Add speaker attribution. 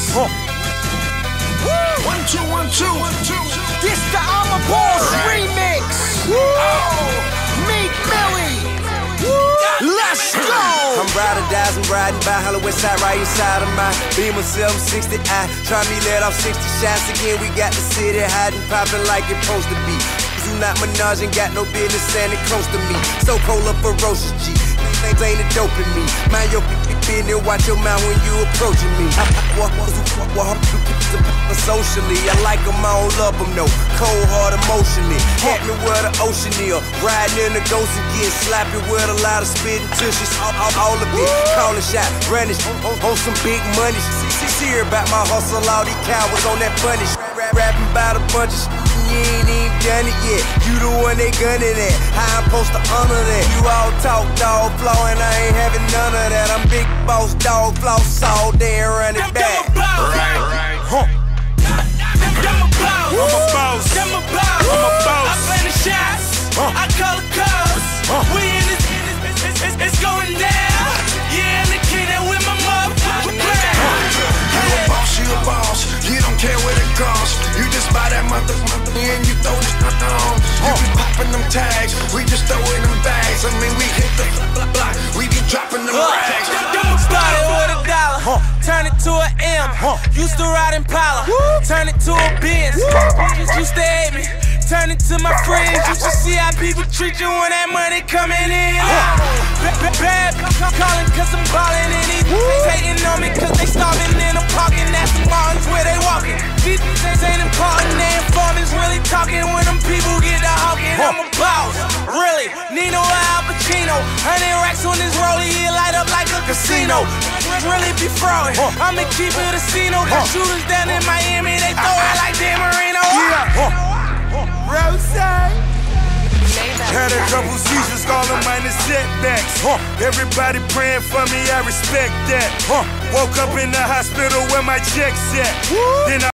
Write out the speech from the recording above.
Speaker 1: 1, 2, 1, 2.
Speaker 2: This the I'm a Boss remix. Meek Millie. Let's go.
Speaker 3: I'm riding, I'm riding by Hollow West Side, right inside of my Beamer 760i. Try me let off 60 shots again. We got the city hiding, popping like it's supposed to be. Do not menage and got no business standing close to me. So cold up ferocious G. Things ain't a dope in me. Mind your business, watch your mouth when you approaching me. Socially, I like them, I don't love them, no. Cold heart emotionally. Hit me where the ocean is. Riding in the ghost and get slappy with a lot of spitting tushes. All of it. Calling shot, running on some big money. See about my hustle, all these cowards on that funny. Rapping about a bunch of you ain't even done it yet. You the one they gunning at. How I'm supposed to honor that? You all talk dog flow and I ain't having none of that. I'm big boss dog floss all day and run it back.
Speaker 1: Right.
Speaker 3: I'm a boss.
Speaker 1: I'm a boss. I play the shots. I call the calls. We in this, it's going down. Yeah, and the king that with my motherfucking crown.
Speaker 4: You a boss, you a boss. You don't care what it costs. You just buy that motherfucker and you throw this on. You be popping them tags. We just throwing them bags. I mean, we hit the block. We be dropping them rags.
Speaker 2: Started with $1, turn it to an M. Used to ride Impala, turn it to a Benz. Used to hate me, turn it to my friends. You should see how people treat you when that money coming in. Bad calling cause I'm ballin' and these hating on me cause they starving in a parking. That's the Martins where they walking. These things ain't important, they informants really talking. When them people get to hawking, I'm a boss, really. Nino Al Pacino, 100 racks on this rollie, it light up like a casino. Really be fraudin', I'ma keep it a casino. Got shooters down in Miami, they throw it like Dan Marino.
Speaker 3: Rose. Had a couple seizures, all of minor setbacks. Everybody praying for me, I respect that. Woke up in the hospital where my check's at. Then I